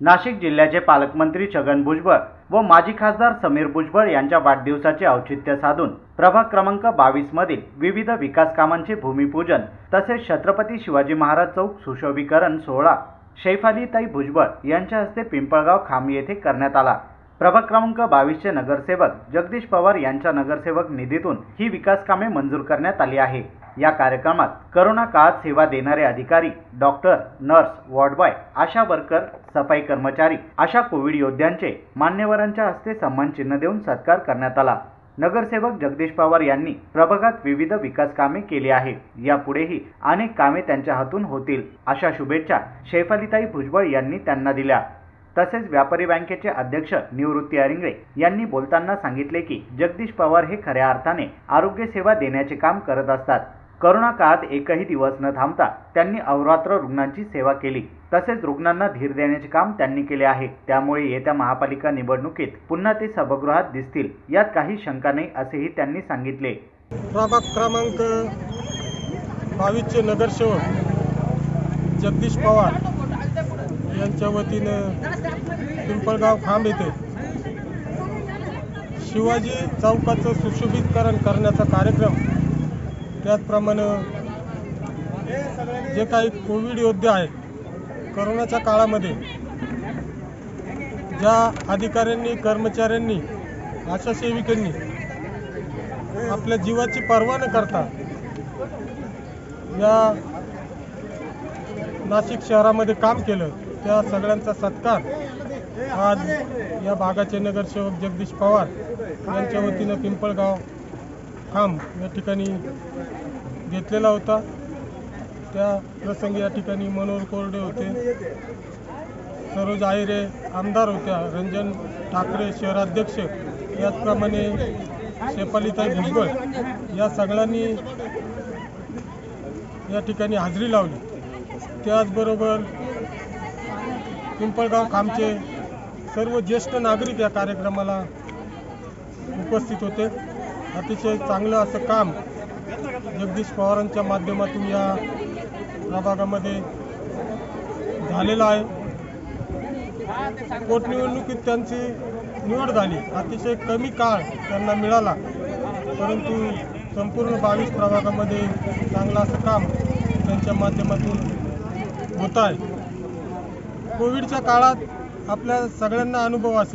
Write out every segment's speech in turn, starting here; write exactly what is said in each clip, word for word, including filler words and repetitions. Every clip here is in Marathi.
नाशिक जिल्ह्याचे पालकमंत्री छगन भुजबळ व माजी खासदार समीर भुजबळ यांच्या वाढदिवसाचे औचित्य साधून प्रभाग क्रमांक बावीस मधील विविध विकास कामांचे भूमिपूजन तसेच छत्रपती शिवाजी महाराज चौक सुशोभीकरण सोहळा शैफालीताई भुजबळ यांच्या हस्ते पिंपळगाव खाम येथे करण्यात आला। प्रभाग क्रमांक बावीस चे नगरसेवक जगदीश पवार यांच्या नगरसेवक निधीतून ही विकास कामे मंजूर करण्यात आली आहे। या कार्यक्रमात कोरोना काळात सेवा देणारे अधिकारी, doctor, nurse, ward boy, ASHA worker, सफाई कर्मचारी अशा कोविड योद्ध्यांचे मान्यवरांच्या हस्ते सन्मान चिन्ह देऊन सत्कार करण्यात आला। नगरसेवक जगदीश पवार यांनी प्रभागात विविध विकास कामे केली आहे। यापुढेही अनेक कामे त्यांच्या हातून होतील अशा शुभेच्छा शैफालीताई भुजबळ यांनी त्यांना दिल्या। तसेच व्यापारी बँकेचे अध्यक्ष निवृत्ती अरिंगळे यांनी बोलताना सांगितले की जगदीश पवार हे खऱ्या अर्थाने आरोग्य सेवा देण्याचे काम करत असतात। कोरोना काळात एकही दिवस न थांबता त्यांनी अहोरात्र रुग्णांची सेवा केली। तसेच रुग्णांना धीर देण्याचे काम त्यांनी केले आहे। त्यामुळे येत्या महापालिका निवडणुकीत पुन्हा ते सभागृहात दिसतील यात काही शंका नाही असेही त्यांनी सांगितले। प्रभाग क्रमांक बावीस चे नगरसेवक जगदीश पवार यांच्या वतीने पिंपळगाव खांब येथे शिवाजी चौकाचं सुशोभीकरण करण्याचा कार्यक्रम, त्याचप्रमाणे जे काही कोविड योद्धे आहेत, कोरोनाच्या काळामध्ये ज्या अधिकाऱ्यांनी, कर्मचाऱ्यांनी, आशा सेविकांनी आपल्या जीवाची पर्वा न करता या नाशिक शहरामध्ये काम केलं, त्या सगळ्यांचा सत्कार आज या भागाचे नगरसेवक जगदीश पवार यांच्या वतीने पिंपळगाव खांब या ठिकाणी घेतलेला होता। त्या प्रसंगी या ठिकाणी मनोहर कोरडे होते, सरोज आहिरे आमदार होत्या, रंजन ठाकरे शहराध्यक्ष, याचप्रमाणे शैफालीताई भुजबळ या सगळ्यांनी या ठिकाणी हाजरी लावली। त्याचबरोबर पिंपळगाव खामचे सर्व ज्येष्ठ नागरिक या कार्यक्रमाला उपस्थित होते। अतिशय चांगलं असं काम जगदीश पवारांच्या माध्यमातून या प्रभागामध्ये झालेलं आहे। पोटनिवडणुकीत त्यांची निवड झाली, अतिशय कमी काळ त्यांना मिळाला, परंतु संपूर्ण बावीस प्रभागामध्ये चांगलं असं काम त्यांच्या माध्यमातून होत आहे। कोविडच्या काळात आपल्या सगळ्यांना अनुभव असेल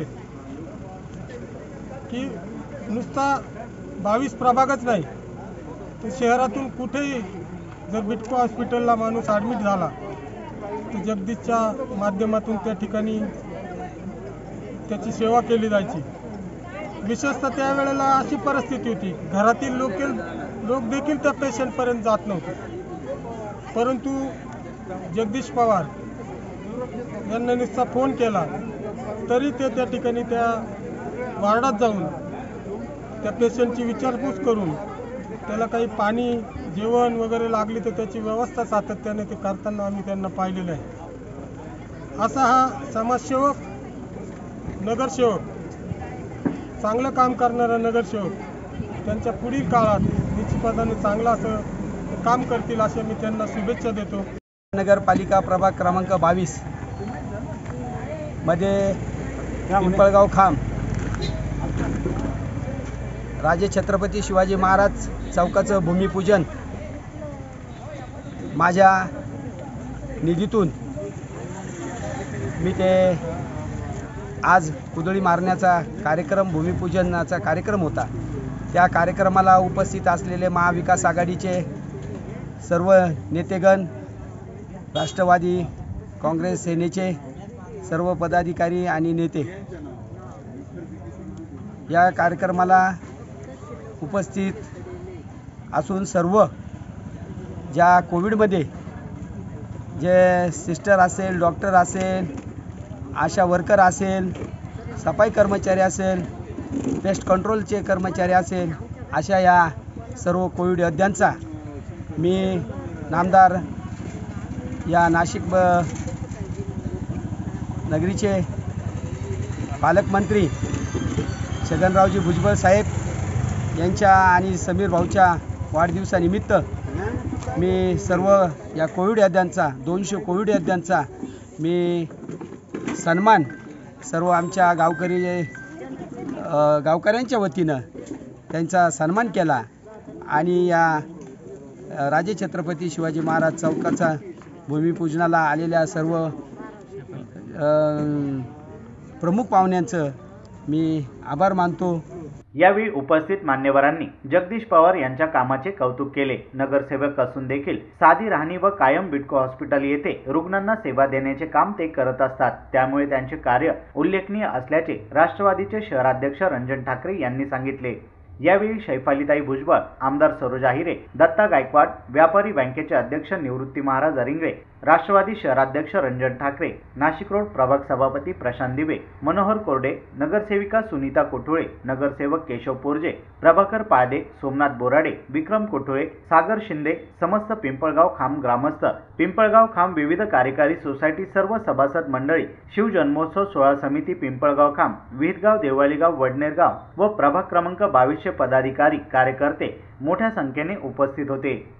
की नुसता बावीस प्रभागच नाही, तर शहरातून कुठेही जर बिटको हॉस्पिटलला माणूस ॲडमिट झाला तर जगदीशच्या माध्यमातून त्या ठिकाणी त्याची सेवा केली जायची। विशेषतः त्यावेळेला अशी परिस्थिती होती, घरातील लोक लोक देखील त्या पेशंटपर्यंत जात नव्हते, परंतु जगदीश पवार यांना नुसता फोन केला तरी ते त्या ठिकाणी त्या वार्डात जाऊन त्या पेशंटची विचारपूस करून त्याला काही पाणी, जेवण वगैरे लागली तर त्याची व्यवस्था सातत्याने ते करताना आम्ही त्यांना पाहिलेलं आहे। असा हा समाजसेवक, नगरसेवक, चांगलं काम करणारा नगरसेवक त्यांच्या पुढील काळात निश्चितपणाने चांगलं असं काम करतील असे मी त्यांना शुभेच्छा देतो। नगरपालिका प्रभाग क्रमांक बावीस मध्ये पिंपळगाव खांब राजे छत्रपती शिवाजी महाराज चौकाचं भूमिपूजन माझ्या निधीतून मी ते आज कुदळी मारण्याचा कार्यक्रम, भूमिपूजनाचा कार्यक्रम होता। त्या कार्यक्रमाला उपस्थित असलेले महाविकास आघाडीचे सर्व नेतेगण, राष्ट्रवादी काँग्रेस सेनेचे सर्व पदाधिकारी आणि नेते या कार्यक्रमाला उपस्थित असून सर्व ज्या कोविडमध्ये जे सिस्टर असेल, डॉक्टर असेल, आशा वर्कर असेल, सफाई कर्मचारी असेल, पेस्ट कंट्रोलचे कर्मचारी असेल, अशा या सर्व कोविड योद्ध्यांचा मी नामदार या नाशिक नगरीचे पालकमंत्री छगनरावजी भुजबळ साहेब यांच्या आणि समीर भाऊच्या वाढदिवसानिमित्त मी सर्व या कोविड योद्ध्यांचा, दोनशे कोविड योद्ध्यांचा मी सन्मान सर्व आमच्या गावकरी अ, गावकऱ्यांच्या वतीनं त्यांचा सन्मान केला आणि या अ, राजे छत्रपती शिवाजी महाराज चौकाचा भूमिपूजनाला आलेल्या सर्व अ, प्रमुख पाहुण्यांचं मी आभार मानतो. यावेळी उपस्थित मान्यवरांनी जगदीश पवार यांच्या कामाचे कौतुक केले. नगरसेवक असून देखील साधी राहणी व कायम बिटको हॉस्पिटल येथे रुग्णांना सेवा देण्याचे काम ते करत असतात. त्यामुळे त्यांचे कार्य उल्लेखनीय असल्याचे राष्ट्रवादीचे शहराध्यक्ष रंजन ठाकरे यांनी सांगितले. यावेळी शैफालीताई भुजबळ, आमदार सरोजा हिरे, दत्ता गायकवाड, व्यापारी बँकेचे अध्यक्ष निवृत्ती महाराज अरिंगळे, राष्ट्रवादी शहराध्यक्ष रंजन ठाकरे, नाशिक रोड प्रभाग सभापती प्रशांत दिवे, मनोहर कोरडे, नगरसेविका सुनीता कोठुळे, नगरसेवक केशव पोरजे, प्रभाकर पाळदे, सोमनाथ बोराडे, विक्रम कोठुळे, सागर शिंदे, समस्त पिंपळगाव खांब ग्रामस्थ, पिंपळगाव खांब विविध कार्यकारी सोसायटी सर्व सभासद मंडळी, शिवजन्मोत्सव सोहळा समिती पिंपळगाव खांब, विहितगाव, देवळीगाव, वडनेरगाव व प्रभाग क्रमांक बावीसचे पदाधिकारी कार्यकर्ते मोठ्या संख्येने उपस्थित होते.